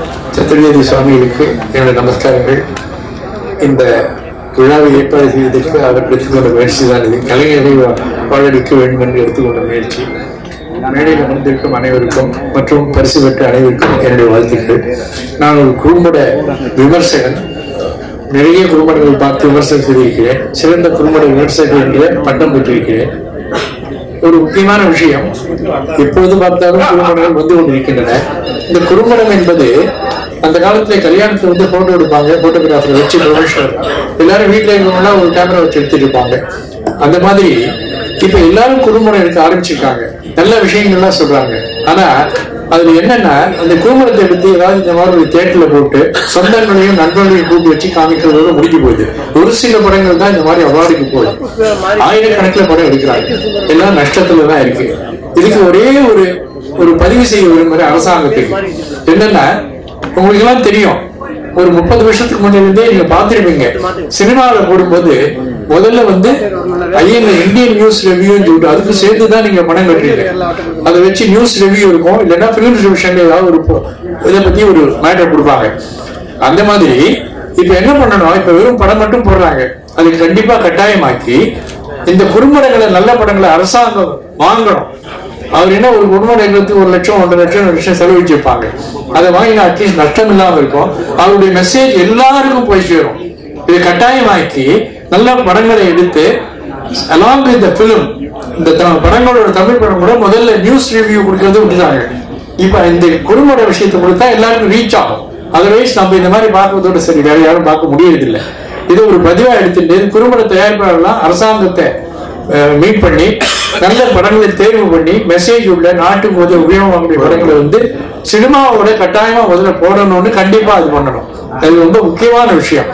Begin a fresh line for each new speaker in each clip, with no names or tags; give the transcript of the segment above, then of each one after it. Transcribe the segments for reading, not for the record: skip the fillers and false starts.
சத்ரவேதி சுவாமிகளுக்கு என்னுடைய நமஸ்காரங்கள். இந்த விழாவை ஏற்பாடு செய்வதற்கு அவர் எடுத்துக்கொண்ட முயற்சி தான் இது. கலைஞரை வாழடிக்க வேண்டும் என்று எடுத்துக்கொண்ட முயற்சி. மேடையில் அமர்ந்திருக்கும் அனைவருக்கும் மற்றும் பரிசு பெற்ற அனைவருக்கும் என்னுடைய வாழ்த்துக்கள். நான் ஒரு குறும்பட விமர்சகன். நிறைய குறும்படங்கள் பார்த்து விமர்சனம் செய்திருக்கிறேன். சிறந்த குறும்பட விமர்சகர் என்ற பட்டம் பெற்றிருக்கிறேன். ஒரு முக்கியமான விஷயம், எப்பொழுது பார்த்தாலும் குறும்படங்கள் வந்து கொண்டிருக்கின்றன. இந்த குறும்படம் என்பது அந்த காலத்துல கல்யாணத்துல வந்து போட்டோ எடுப்பாங்க, போட்டோகிராஃபர் வச்சு ப்ரொஃபஷனல் எல்லாரும் வீட்டுல இருக்கவங்களா ஒரு கேமரா வச்சு எடுத்துட்டு இருப்பாங்க. அந்த மாதிரி இப்ப எல்லாரும் குறும்படம் எடுக்க ஆரம்பிச்சிருக்காங்க. நல்ல விஷயங்கள்லாம் சொல்றாங்க. ஆனா அதுல என்னன்னா, அந்த குறும்படத்தை எடுத்து ஏதாவது இந்த மாதிரி ஒரு தியேட்டர்ல போட்டு சொந்தங்களையும் நண்பர்களையும் கூட்டி வச்சு காமிக்கிறதோட முடிஞ்சு போகுது. ஒரு சில படங்கள் தான் இந்த மாதிரி அவார்டுக்கு போகுது. ஆயிரக்கணக்கில் படம் எடுக்கிறாங்க. எல்லாம் நஷ்டத்துலதான் இருக்கு. இதுக்கு ஒரே ஒரு பதிவு செய்ய விரும்புற அரசாங்கத்துக்கு என்னன்னா, உங்களுக்கு எல்லாம் தெரியும், ஒரு 30 வருஷத்துக்கு முன்னே நீங்க பார்த்திருப்பீங்க, சினிமாவில் போடும்போது முதல்ல வந்து இந்தியன் நியூஸ் ரிவ்யூன்னு சொல்லிட்டு அதுக்கு சேர்த்துதான் நீங்க பணம் கட்டுறீங்க. அதை வச்சு நியூஸ் ரிவ்யூ இருக்கும், இல்லைன்னா பிலிம் ரிவிஷன் ஏதாவது ஒரு இதை பத்தி ஒரு மேட்டர் கொடுப்பாங்க. அந்த மாதிரி இப்ப என்ன பண்ணணும், இப்ப வெறும் படம் மட்டும் போடுறாங்க. அது கண்டிப்பா கட்டாயமாக்கி இந்த குறும்படங்களை, நல்ல படங்களை அரசாங்கம் வாங்கணும். அவர் என்ன ஒரு குடும்பம் எடுக்கிறதுக்கு 1 லட்சம் 1.5 லட்சம் செலவழிச்சிருப்பாங்க. அதை வாங்கினா அட்லீஸ்ட் நஷ்டம் இல்லாம இருக்கும். அவருடைய மெசேஜ் எல்லாருக்கும் போய் சேரும். இது கட்டாயமாக்கி நல்ல படங்களை எடுத்து along with the film, இந்த படங்களோட தமிழ் படம் கூட முதல்ல நியூஸ் ரிவ்யூ கொடுக்கறது விட்டுட்டாங்க. இப்ப இந்த குறும்பட விஷயத்தை கொடுத்தா எல்லாருக்கும் ரீச் ஆகும். அதர்வைஸ் நம்ம இந்த மாதிரி பார்க்கறதோட சரி, வேற யாரும் பார்க்க முடியறதில்லை. இது ஒரு பதிவா எடுத்துட்டு குறும்பட தயாரிப்பாளர்லாம் அரசாங்கத்தை மீட் பண்ணி நல்ல படங்களை தேர்வு பண்ணி மெசேஜ் உள்ள நாட்டுக்கு போது உபயோகமாகக்கூடிய படங்களை வந்து சினிமாவோட கட்டாயமா முதல்ல போடணும்னு கண்டிப்பா அது பண்ணணும். அது ரொம்ப முக்கியமான விஷயம்.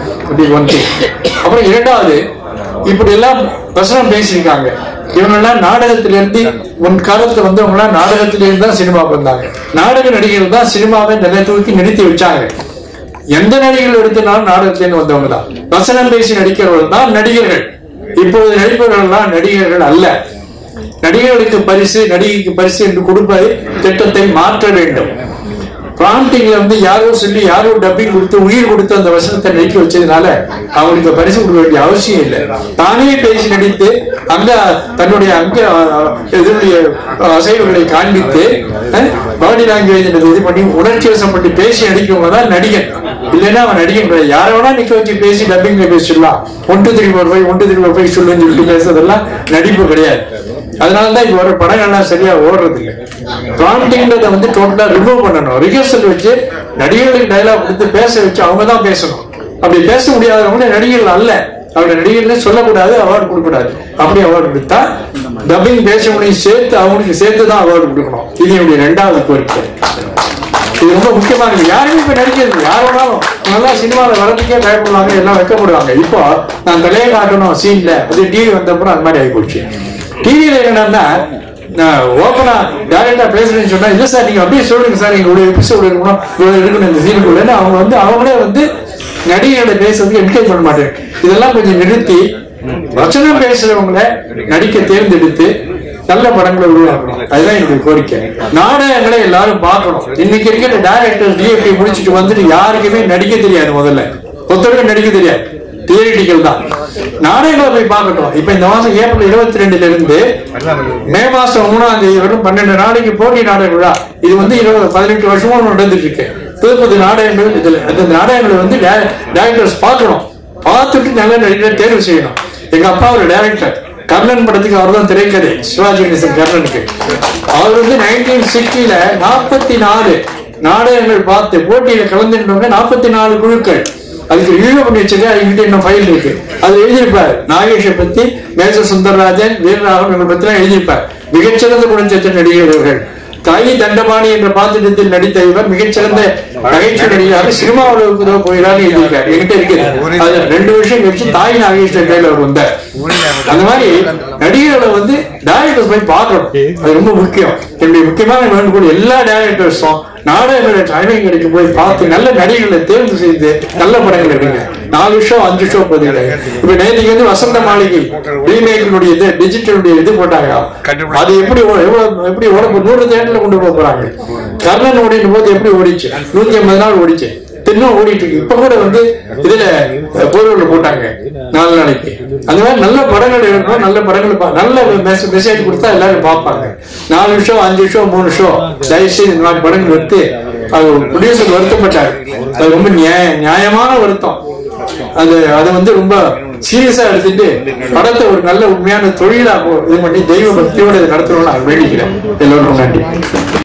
அப்புறம் இரண்டாவது, இப்படி எல்லாம் வசனம் பேசியிருக்காங்க. இவங்கெல்லாம் நாடகத்திலிருந்து முன் காலத்துல வந்து அவங்க எல்லாம் நாடகத்திலிருந்து தான் சினிமாவுக்கு வந்தாங்க. நாடக நடிகர்கள் தான் சினிமாவை நிலை தூக்கி நிறுத்தி வச்சாங்க. எந்த நடிகர்கள் எடுத்தனாலும் நாடகத்திலிருந்து வந்தவங்க தான். வசனம் பேசி நடிக்கிறவர்கள் தான் நடிகர்கள். இப்போது நடிப்பவர்கள் நடிகர்கள் அல்ல. நடிகர்களுக்கு பரிசு, நடிகைக்கு பரிசு என்று கொடுப்பது திட்டத்தை மாற்ற வேண்டும். பிராண்டிங்ல வந்து யாரோ சொல்லி யாரோ டப்பிங் கொடுத்து உயிர் கொடுத்து அந்த வசனத்தை நடிக்க வச்சதுனால அவங்களுக்கு பரிசு கொடுக்க வேண்டிய அவசியம் இல்லை. தானே பேசி நடித்து அங்க தன்னுடைய இதனுடைய அசைவுகளை காண்பித்து பாடி லாங்குவேஜ் இது பண்ணி உணர்ச்சி வசப்பட்டு பேசி நடிக்கிறவங்க தான் நடிகன். இல்லைன்னா அவன் நடிகன் கிடையாது. யாரை வேணா நிக்க வச்சு பேசி டப்பிங்ல பேசிடலாம். 1 2 3 4 5 1 2 3 4 5 சொல்லுன்னு சொல்லிட்டு பேசுறதெல்லாம் நடிப்பு கிடையாது. அதனாலதான் இப்ப வர படங்கள்லாம் சரியா ஓடுறது இல்லை. பிராண்டிங்கிறத வந்து டோட்டலா ரிமூவ் பண்ணணும். ரிஹர்சல் வச்சு நடிகர்களுக்கு டைலாக் கொடுத்து பேச வச்சு அவங்க தான் பேசணும். அப்படி பேச முடியாதவங்க நடிகர்கள் அல்ல. அவங்க நடிகர்கள் சொல்லக்கூடாது, அவார்டு கொடுக்கூடாது. அப்படி அவார்டு கொடுத்தா டப்பிங் பேச முடியும் சேர்த்து அவங்களுக்கு சேர்த்து தான் அவார்டு கொடுக்கணும். இது என்னுடைய 2வது கோரிக்கை. இது ரொம்ப முக்கியமானது. யாருமே இப்ப நடிக்கிறது, யார் வேணாலும் நல்லா சினிமாவில் வரதுக்கே பயப்படுவாங்க, எல்லாம் வைக்கப்படுவாங்க. இப்போ நான் தலையை காட்டணும் சீன்ல, அது டிவி வந்தப்பறம் அது மாதிரி ஆகி போச்சு. டிவியில என்னன்னா ஓப்பனா டைரக்டா பேசுறேன்னு சொன்னா, இல்ல சார் நீங்க அப்படியே சொல்லுங்க சார், எங்களுடைய எபிசோடு இருக்கணும், இருக்கணும் இந்த சீனுக்குள்ள. அவங்க வந்து அவங்களே வந்து நடிகர்களை பேசுறதுக்கு என்கரேஜ் பண்ண மாட்டேன். இதெல்லாம் கொஞ்சம் நிறுத்தி வசனம் பேசுறவங்களை நடிக்க தேர்ந்தெடுத்து நல்ல படங்களை உருவாக்கணும். அதுதான் என்னுடைய கோரிக்கை. நாடகங்களை எல்லாரும் பார்க்கணும். இன்னைக்கு இருக்கிற டைரக்டர் டிஎஃப்டி முடிச்சுட்டு வந்துட்டு யாருக்குமே நடிக்க தெரியாது. முதல்ல ஒருத்தருக்கும் நடிக்க தெரியாது, தியரிட்டிக்கல் தான். நாடகங்களை போய் பார்க்கட்டும். இப்ப இந்த மாசம் ஏப்ரல் 22 இருந்து மே மாசம் 3ஆம் தேதி வரும் 12 நாளைக்கு போட்டி நாடக விழா. இது வந்து 18 வருஷமா நடந்துட்டு இருக்கு. புது நாடகங்கள். இதுல அந்த நாடகங்களை வந்து டைரக்டர்ஸ் பார்க்கணும். பார்த்துட்டு நல்ல நடிகரை தேர்வு செய்யணும். எங்க அப்பா ஒரு டைரக்டர். கர்ணன் படத்துக்கு அவர் தான் திரைக்கதை, சிவாஜி கணேசன் கர்ணனுக்கு. அவர் வந்து 1960 44 நாடகங்கள் பார்த்து போட்டியில கலந்துட்டவங்க 44 குழுக்கள். அதுக்கு ரிவ்யூ பண்ணி வச்சிருக்க. அதுக்கிட்ட இன்னும் ஃபைல் இருக்கு. அது எழுதியிருப்பார். நாகேஷை பத்தி, மேஜர் சுந்தரராஜன், வீரராகவன் இவங்களை பத்தி எல்லாம் எழுதியிருப்பார். மிகச்சிறந்த குணச்சித்திர நடிகர்கள். தாயி தண்டபாணி என்ற பாத்திரத்தில் நடித்த இவர் மிகச்சிறந்த நகைச்சுவை நடிகராக சினிமா உலகத்துக்கு போயிடான்னு எழுதியிருக்காரு. என்கிட்ட இருக்குது. அது 2 வருஷம் கழிச்சு தாய் நாகேஷ் கையில் அவர் வந்தார். அந்த மாதிரி நடிகர்களை வந்து டைரக்டர்ஸ் போய் பார்க்கணும். அது ரொம்ப முக்கியம். என்னுடைய முக்கியமான வேண்டுகோள், எல்லா டைரக்டர்ஸும் நாடகங்களை டைமிங் கிடைக்கும் போய் பார்த்து நல்ல நடிகர்களை தேர்வு செய்து நல்ல படங்கள் எடுங்க. 4 ஷோ 5 ஷோ போதுங்க. இப்ப நேற்றுக்கு வந்து வசந்த மாளிகை ரீமேக்கினுடைய இது டிஜிட்டலுடைய இது போட்டாங்க. அது எப்படி ஓட 100 தேட்டர்ல கொண்டு போக போறாங்க. கர்ணன் ஓடின போது எப்படி ஓடிச்சு, 150 நாள் ஓடிச்சு, இன்னும் ஓடிட்டு இருக்கு. இப்ப கூட வந்து இதுல போர்வெல்ல போட்டாங்க 4 நாளைக்கு. அந்த மாதிரி நல்ல படங்கள் எடுக்கணும், நல்ல படங்கள் நல்ல மெசேஜ் கொடுத்தா எல்லாரும் பார்ப்பாங்க. 4 ஷோ 5 ஷோ 3 ஷோ தயவுசெய்து இந்த மாதிரி படங்கள் எடுத்து அது ப்ரொடியூசர் வருத்தப்பட்டார். அது ரொம்ப நியாயமான வருத்தம். அதை வந்து ரொம்ப சீரியஸா எடுத்துட்டு படத்தை ஒரு நல்ல உண்மையான தொழிலா இது பண்ணி தெய்வ பக்தியோட நடத்தணும்னு நான் வேண்டிக்கிறேன். எல்லோரும் நன்றி.